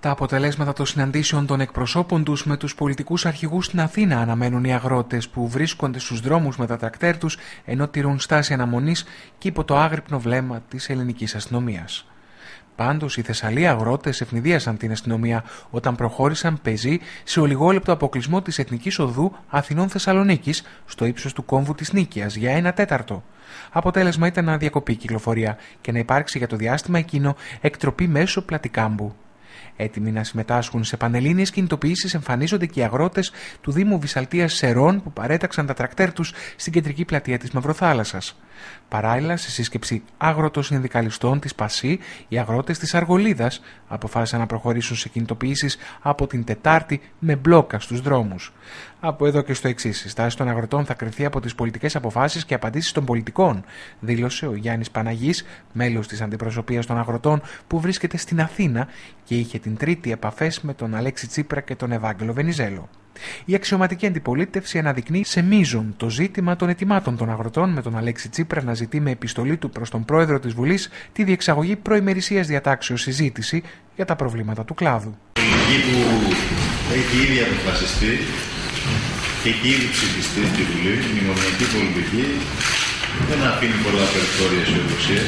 Τα αποτελέσματα των συναντήσεων των εκπροσώπων τους με τους πολιτικούς αρχηγούς στην Αθήνα αναμένουν οι αγρότες που βρίσκονται στους δρόμους με τα τρακτέρ τους ενώ τηρούν στάση αναμονής και υπό το άγρυπνο βλέμμα της ελληνικής αστυνομίας. Πάντως, οι Θεσσαλοί αγρότες ευνηδίασαν την αστυνομία όταν προχώρησαν πεζοί σε ολιγόλεπτο αποκλεισμό της Εθνικής Οδού Αθηνών-Θεσσαλονίκης στο ύψος του κόμβου της Νίκαιας για 1/4. Αποτέλεσμα ήταν να διακοπεί η κυκλοφορία και να υπάρξει για το διάστημα εκείνο εκτροπή μέσω πλατικάμπου. Έτοιμοι να συμμετάσχουν σε πανελλήνιες κινητοποιήσεις εμφανίζονται και οι αγρότες του Δήμου Βυσσαλτίας Σερών που παρέταξαν τα τρακτέρ τους στην κεντρική πλατεία της Μαυροθάλασσας. Παράλληλα, σε σύσκεψη αγροτοσυνδικαλιστών της ΠΑΣΥ, οι αγρότες της Αργολίδας αποφάσισαν να προχωρήσουν σε κινητοποιήσεις από την Τετάρτη με μπλόκα στους δρόμους. Από εδώ και στο εξής, η στάση των αγροτών θα κριθεί από τις πολιτικές αποφάσεις και απαντήσεις των πολιτικών, δήλωσε ο Γιάννης Παναγής, μέλος της αντιπροσωπείας των αγροτών που βρίσκεται στην Αθήνα και είχε την Τρίτη επαφές με τον Αλέξη Τσίπρα και τον Ευάγγελο Βενιζέλο. Η αξιωματική αντιπολίτευση αναδεικνύει σε μείζον το ζήτημα των αιτημάτων των αγροτών, με τον Αλέξη Τσίπρα να ζητεί με επιστολή του προς τον πρόεδρο της Βουλής τη διεξαγωγή προημερησίας διατάξεως συζήτηση για τα προβλήματα του κλάδου. Η πολιτική που έχει ήδη αποφασιστεί και έχει ήδη ψηφιστεί στη Βουλή, η μνημονιακή πολιτική, δεν αφήνει πολλά περιθώρια αισιοδοξίας.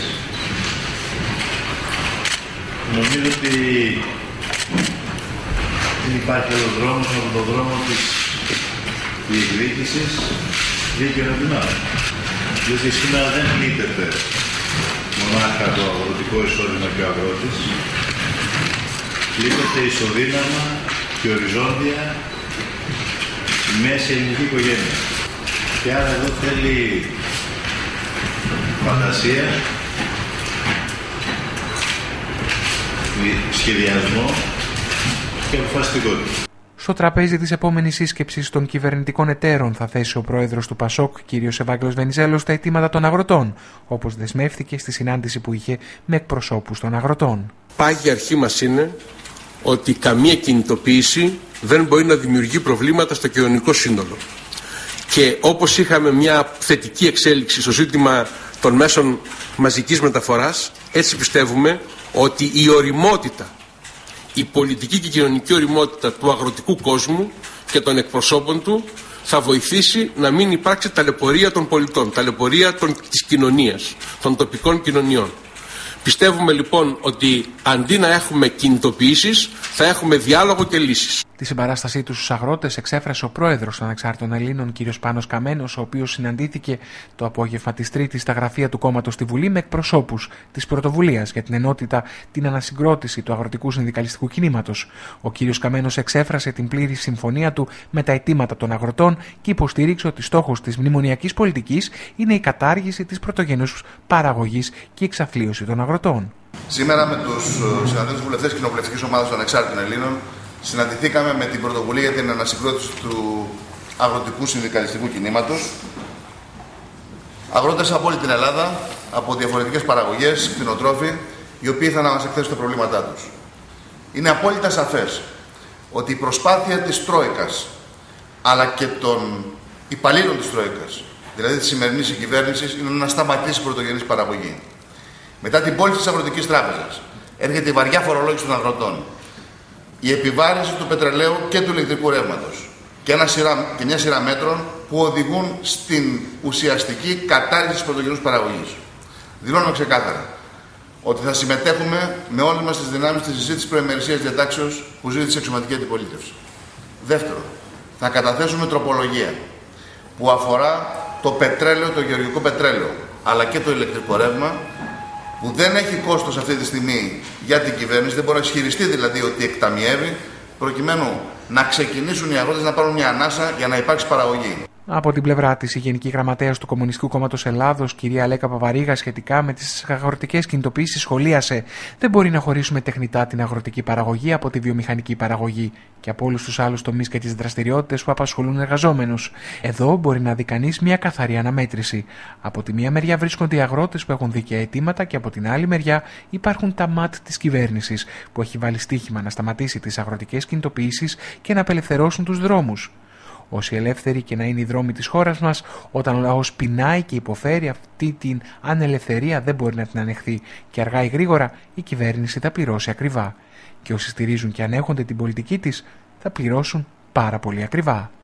Νομίζω ότι δεν υπάρχει άλλος δρόμος από τον δρόμο της διεκδίκησης δίκαιων ετοιμάτων. Διότι σήμερα δεν πλήττεται μονάχα το αγροτικό εισόδημα και ο αγρότης, πλήττεται ισοδύναμα και οριζόντια η μέση ελληνική οικογένεια. Και άρα εδώ θέλει φαντασία, σχεδιασμό και αποφασιστικότητα. Στο τραπέζι της επόμενης σύσκεψης των κυβερνητικών εταίρων θα θέσει ο πρόεδρος του ΠΑΣΟΚ, κ. Ευάγγελος Βενιζέλος, τα αιτήματα των αγροτών, όπως δεσμεύτηκε στη συνάντηση που είχε με εκπροσώπους των αγροτών. Πάγια αρχή μας είναι ότι καμία κινητοποίηση δεν μπορεί να δημιουργεί προβλήματα στο κοινωνικό σύνολο. Και όπως είχαμε μια θετική εξέλιξη στο ζήτημα των μέσων μαζικής μεταφοράς, έτσι πιστεύουμε ότι η ωριμότητα, η πολιτική και η κοινωνική ωριμότητα του αγροτικού κόσμου και των εκπροσώπων του θα βοηθήσει να μην υπάρξει ταλαιπωρία των πολιτών, ταλαιπωρία της κοινωνίας, των τοπικών κοινωνιών. Πιστεύουμε λοιπόν ότι αντί να έχουμε κινητοποιήσεις, θα έχουμε διάλογο και λύσεις. Τη συμπαράστασή του στους αγρότες εξέφρασε ο πρόεδρος των Ανεξάρτητων Ελλήνων, κ. Πάνος Καμένος, ο οποίος συναντήθηκε το απόγευμα της Τρίτης στα γραφεία του κόμματος στη Βουλή με εκπροσώπους της Πρωτοβουλίας για την ενότητα, την ανασυγκρότηση του αγροτικού συνδικαλιστικού κινήματος. Ο κ. Καμένος εξέφρασε την πλήρη συμφωνία του με τα αιτήματα των αγροτών και υποστήριξε ότι στόχος της μνημονιακής πολιτικής είναι η κατάργηση της πρωτογενούς παραγωγής και η εξαθλίωση των αγροτών. Σήμερα με τους συναντέλφους βουλευτές κοινοβουλευτικής ομάδας των Ανεξάρτητων Ελλήνων συναντηθήκαμε με την πρωτοβουλία για την ανασυγκρότηση του αγροτικού συνδικαλιστικού κινήματος. Αγρότες από όλη την Ελλάδα, από διαφορετικές παραγωγές, κτηνοτρόφοι, οι οποίοι ήρθαν να μας εκθέσουν τα προβλήματά τους. Είναι απόλυτα σαφές ότι η προσπάθεια της Τρόικας, αλλά και των υπαλλήλων της Τρόικας, δηλαδή της σημερινής κυβέρνησης, είναι να σταματήσει η πρωτογενής παραγωγή. Μετά την πώληση της Αγροτικής Τράπεζας, έρχεται η βαριά φορολόγηση των αγροτών, η επιβάρυνση του πετρελαίου και του ηλεκτρικού ρεύματος και μια σειρά μέτρων που οδηγούν στην ουσιαστική κατάργηση της πρωτογενούς παραγωγής. Δηλώνουμε ξεκάθαρα ότι θα συμμετέχουμε με όλες μας τις δυνάμεις στη συζήτηση προημερησίας διατάξεως που ζήτησε η αξιωματική αντιπολίτευση. Δεύτερον, θα καταθέσουμε τροπολογία που αφορά το πετρέλαιο, το γεωργικό πετρέλαιο, αλλά και το ηλεκτρικό ρεύμα, που δεν έχει κόστος αυτή τη στιγμή για την κυβέρνηση, δεν μπορεί να ισχυριστεί δηλαδή ότι εκταμιεύει, προκειμένου να ξεκινήσουν οι αγρότες να πάρουν μια ανάσα για να υπάρξει παραγωγή. Από την πλευρά της, η Γενική Γραμματέας του Κομμουνιστικού Κόμματος Ελλάδος, κυρία Λέκα Παπαρίγα, σχετικά με τις αγροτικές κινητοποιήσεις, σχολίασε: δεν μπορεί να χωρίσουμε τεχνητά την αγροτική παραγωγή από τη βιομηχανική παραγωγή και από όλους τους άλλους τομείς και τις δραστηριότητες που απασχολούν εργαζόμενους. Εδώ μπορεί να δει κανείς μια καθαρή αναμέτρηση. Από τη μία μεριά βρίσκονται οι αγρότες που έχουν δίκαια αιτήματα και από την άλλη μεριά υπάρχουν τα ΜΑΤ της κυβέρνησης που έχει βάλει στοίχημα να σταματήσει τις αγροτικές κινητοποιήσεις και να απελευθερώσουν τους δρόμους. Όσοι ελεύθεροι και να είναι οι δρόμοι της χώρας μας, όταν ο λαός πεινάει και υποφέρει αυτή την ανελευθερία, δεν μπορεί να την ανεχθεί και αργά ή γρήγορα η κυβέρνηση θα πληρώσει ακριβά. Και όσοι στηρίζουν και ανέχονται την πολιτική της θα πληρώσουν πάρα πολύ ακριβά.